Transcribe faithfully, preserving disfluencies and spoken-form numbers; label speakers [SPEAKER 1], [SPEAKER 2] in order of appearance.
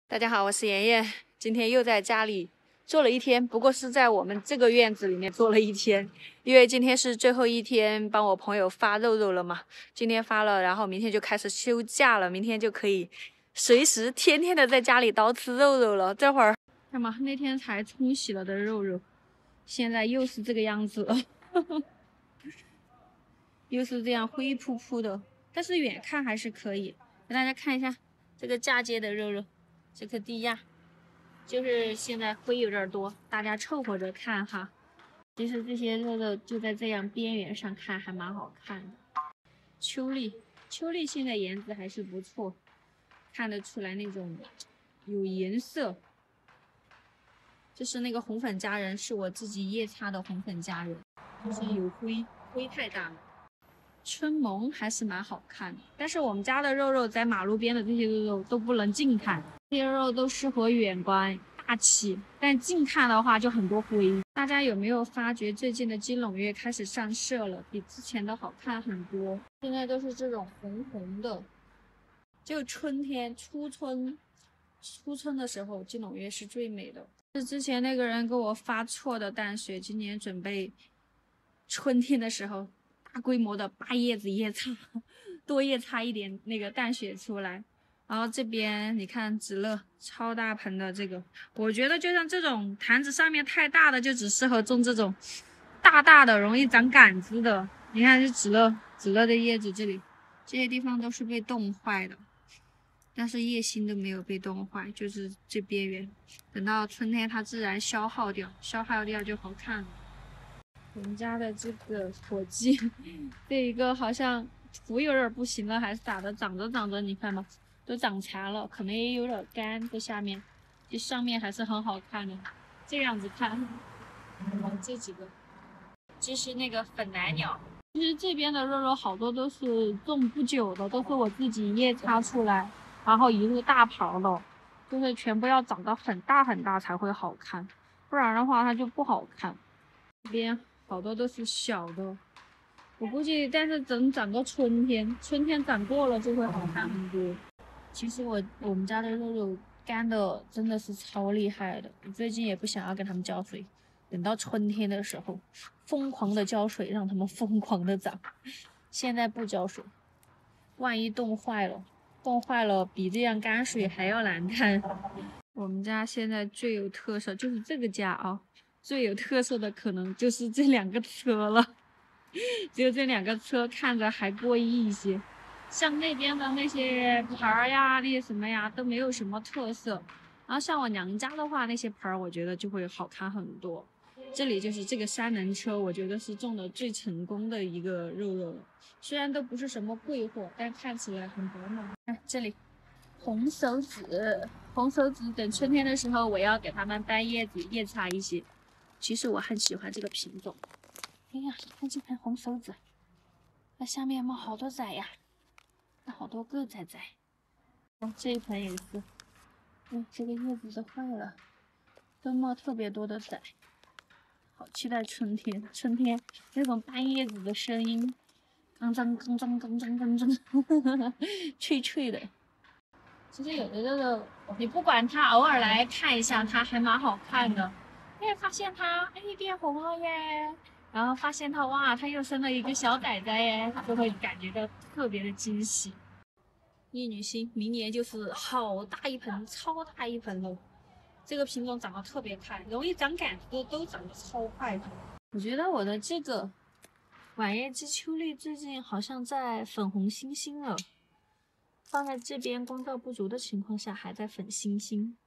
[SPEAKER 1] 大家好，我是妍妍，今天又在家里做了一天，不过是在我们这个院子里面做了一天，因为今天是最后一天帮我朋友发肉肉了嘛。今天发了，然后明天就开始休假了，明天就可以随时天天的在家里刀吃肉肉了。这会儿看嘛，那天才冲洗了的肉肉，现在又是这个样子了，又是这样灰扑扑的，但是远看还是可以。给大家看一下这个嫁接的肉肉。这颗地亚就是现在灰有点多，大家凑合着看哈。其实这些肉肉就在这样边缘上看还蛮好看的。秋丽，秋丽现在颜值还是不错，看得出来那种有颜色。这是那个红粉佳人，是我自己夜叉的红粉佳人，就是有灰，灰太大了。春萌还是蛮好看的，但是我们家的肉肉在马路边的这些肉肉都不能近看。这些肉都适合远观大气，但近看的话就很多灰。大家有没有发觉最近的金龙月开始上色了，比之前的好看很多。现在都是这种红红的，就春天初春初春的时候金龙月是最美的。是之前那个人给我发错的淡水，今年准备春天的时候大规模的八叶子叶插，多叶插一点那个淡雪出来。然后这边你看紫乐超大盆的这个，我觉得就像这种坛子上面太大的，就只适合种这种大大的容易长杆子的。你看这紫乐，紫乐的叶子这里这些地方都是被冻坏的，但是叶心都没有被冻坏，就是这边缘。等到春天它自然消耗掉，消耗掉就好看了。我们家的这个火鸡，这一个好像土有点不行了，还是咋的？长着长着，你看吧。都长残了，可能也有点干在下面，这上面还是很好看的。这样子看，这几个，这是那个粉奶鸟。其实这边的肉肉好多都是种不久的，都是我自己夜插出来，然后一路大刨的，就是全部要长到很大很大才会好看，不然的话它就不好看。这边好多都是小的，我估计，但是等长到春天，春天长过了就会好看很多。其实我我们家的肉肉干的真的是超厉害的，我最近也不想要给他们浇水，等到春天的时候疯狂的浇水，让他们疯狂的长。现在不浇水，万一冻坏了，冻坏了比这样干水还要难看。我们家现在最有特色就是这个家啊、哦，最有特色的可能就是这两个车了，只有这两个车看着还过亿一些。像那边的那些牌儿呀，那些什么呀，都没有什么特色。然后像我娘家的话，那些牌儿我觉得就会好看很多。这里就是这个三轮车，我觉得是种的最成功的一个肉肉了。虽然都不是什么贵货，但看起来很饱满。看这里，红手指，红手指，等春天的时候我要给它们掰叶子，叶插一些。其实我很喜欢这个品种。哎呀，看这盆红手指，那下面冒好多崽呀！好多个崽崽，哦，这一盆也是，嗯，这个叶子都坏了，都冒特别多的崽，好期待春天，春天那种掰叶子的声音，刚铮刚铮刚铮刚铮，脆脆的。其实有的肉肉，你不管它，偶尔来看一下，它还蛮好看的。哎，发现它哎变红了耶，然后发现它哇，它又生了一个小崽崽耶，就会感觉到特别的惊喜。一女星明年就是好大一盆，超大一盆了。这个品种长得特别快，容易长杆子的都长得超快的。我觉得我的这个晚叶姬秋丽最近好像在粉红星星了，放在这边光照不足的情况下还在粉星星。